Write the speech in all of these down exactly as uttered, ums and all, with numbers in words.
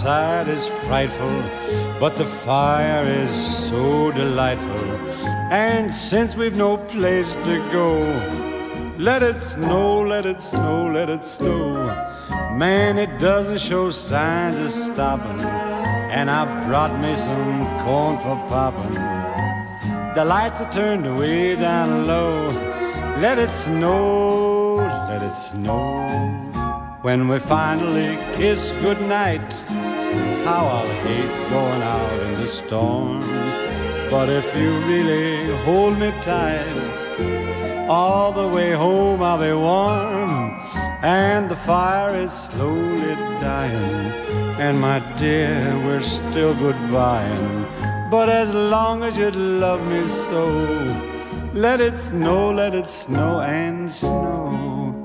outside is frightful, but the fire is so delightful. And since we've no place to go, let it snow, let it snow, let it snow. Man, it doesn't show signs of stopping, and I brought me some corn for popping. The lights are turned way down low. Let it snow, let it snow. When we finally kiss goodnight, how I'll hate going out in the storm. But if you really hold me tight, all the way home I'll be warm. And the fire is slowly dying, and my dear, we're still goodbying. But as long as you love me so, let it snow, let it snow and snow.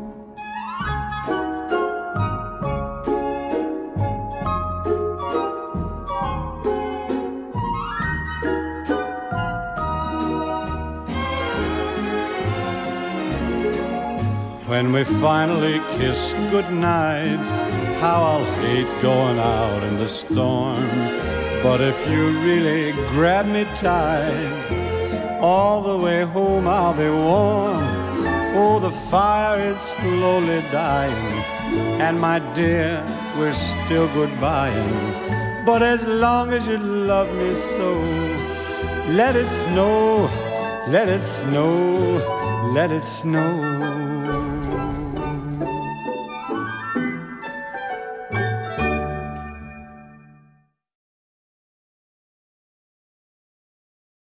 When we finally kiss goodnight, how I'll hate going out in the storm. But if you really grab me tight, all the way home I'll be warm. Oh, the fire is slowly dying, and my dear, we're still goodbying. But as long as you love me so, let it snow, let it snow, let it snow.